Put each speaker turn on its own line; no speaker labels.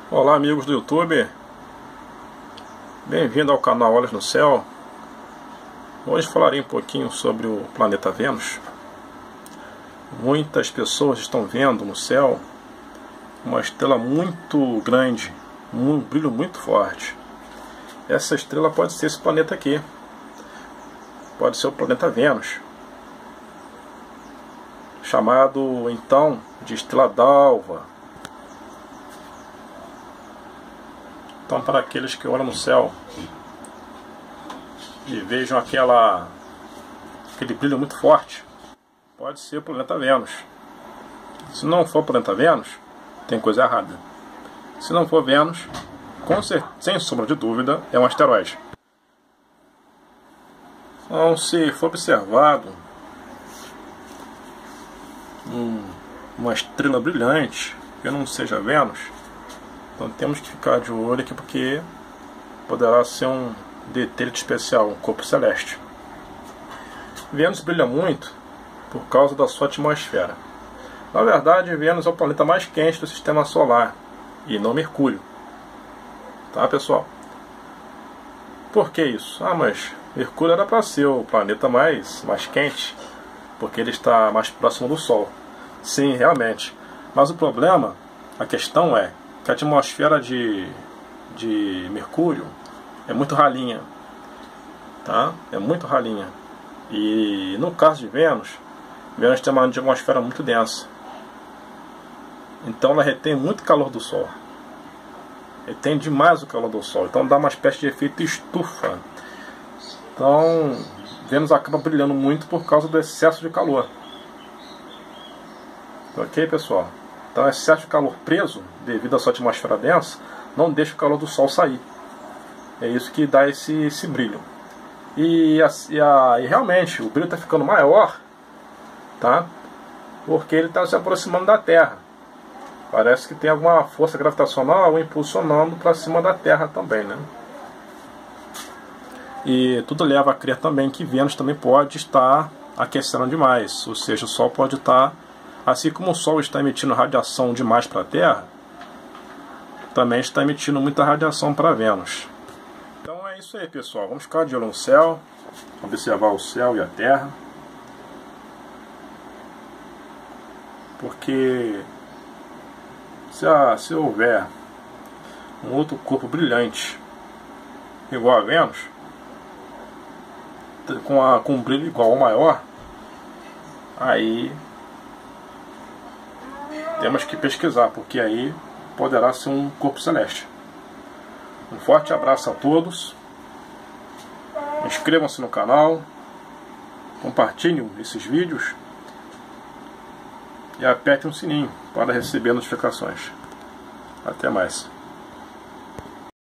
Olá, amigos do YouTube, bem-vindo ao canal Olhos no Céu. Hoje falarei um pouquinho sobre o planeta Vênus. Muitas pessoas estão vendo no céu uma estrela muito grande, um brilho muito forte. Essa estrela pode ser esse planeta aqui, pode ser o planeta Vênus, chamado então de estrela d'alva. Então, para aqueles que olham no céu e vejam aquele brilho muito forte, pode ser o planeta Vênus. Se não for o planeta Vênus, tem coisa errada. Se não for Vênus, sem sombra de dúvida, é um asteroide. Então, se for observado uma estrela brilhante que não seja Vênus, então temos que ficar de olho aqui, porque poderá ser um detalhe especial, um corpo celeste. Vênus brilha muito por causa da sua atmosfera. Na verdade, Vênus é o planeta mais quente do sistema solar, e não Mercúrio. Tá, pessoal? Por que isso? Mas Mercúrio era para ser o planeta mais quente, porque ele está mais próximo do Sol. Sim, realmente. Mas o problema, a questão é que a atmosfera de Mercúrio é muito ralinha, tá? É muito ralinha. E no caso de Vênus tem uma atmosfera muito densa. Então ela retém muito calor do Sol. Retém demais o calor do Sol. Então dá uma espécie de efeito estufa. Então Vênus acaba brilhando muito por causa do excesso de calor. Ok, pessoal? Então, o excesso de calor preso, devido à sua atmosfera densa, não deixa o calor do Sol sair. É isso que dá esse brilho. E realmente, o brilho está ficando maior, tá? Porque ele está se aproximando da Terra. Parece que tem alguma força gravitacional impulsionando para cima da Terra também, né? E tudo leva a crer também que Vênus também pode estar aquecendo demais. Ou seja, o Sol pode estar... Assim como o Sol está emitindo radiação demais para a Terra, também está emitindo muita radiação para Vênus. Então é isso aí, pessoal. Vamos ficar de olho no céu, observar o céu e a Terra. Porque se houver um outro corpo brilhante igual a Vênus, com um brilho igual ou maior, aí temos que pesquisar, porque aí poderá ser um corpo celeste. Um forte abraço a todos. Inscrevam-se no canal, compartilhem esses vídeos e apertem o sininho para receber notificações. Até mais.